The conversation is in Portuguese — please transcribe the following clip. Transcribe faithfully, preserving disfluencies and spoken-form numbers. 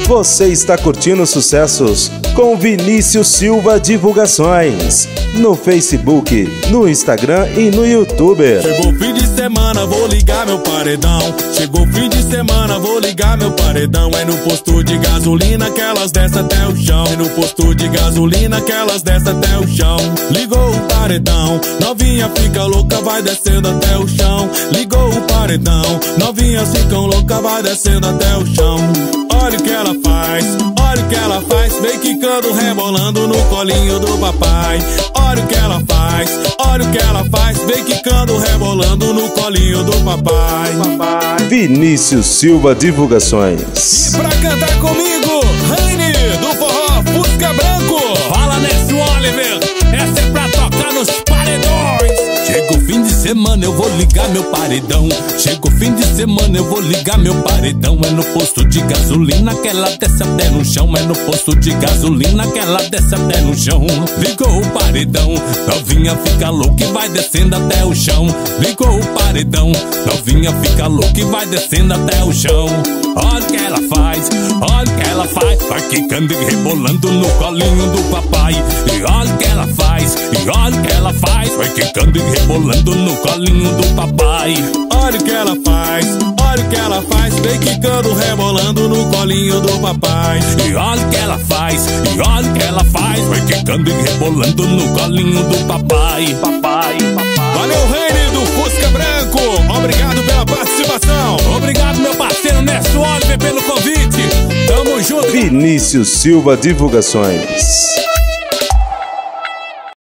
Você está curtindo sucessos com Vinícius Silva Divulgações no Facebook, no Instagram e no YouTube. Chegou fim de semana, vou ligar meu paredão. Chegou fim de semana, vou ligar meu paredão. É no posto de gasolina que elas descem até o chão. É no posto de gasolina que elas descem até o chão. Ligou o paredão, novinha fica louca, vai descendo até o chão. Ligou o paredão, novinhas ficam louca, vai descendo até o chão. Olha o que ela faz, olha o que ela faz, vem quicando, rebolando no colinho do papai. Olha o que ela faz, olha o que ela faz, vem quicando, rebolando no colinho do papai. Vinícius Silva Divulgações. E pra cantar comigo, Raine do forró Fusca Branco. Fala Nécio Oliver, essa é pra tocar nos paredões. Chega o fim de semana, eu vou ligar meu paredão. Chega o fim de semana, eu vou ligar meu paredão. É no posto de gasolina que ela desce até no chão. É no posto de gasolina que ela desce até no chão. Ligou o paredão, novinha fica louca e vai descendo até o chão. Ligou o paredão, novinha fica louca e vai descendo até o chão. Olha o que ela faz, olha o que ela faz, vai quicando e rebolando no colinho do papai. E olha o que ela faz, e olha o que ela faz, vai quicando e rebolando no colinho do papai. Olha o que ela faz, olha o que ela faz, vem quicando, rebolando no colinho do papai. E olha o que ela faz, e olha o que ela faz, vai quicando e rebolando no colinho do papai. Papai, papai. Valeu, Raine do Fusca Branco, obrigado pela participação. Obrigado, meu parceiro Nécio Oliver, pelo convite. Tamo junto. Vinícius Silva Divulgações.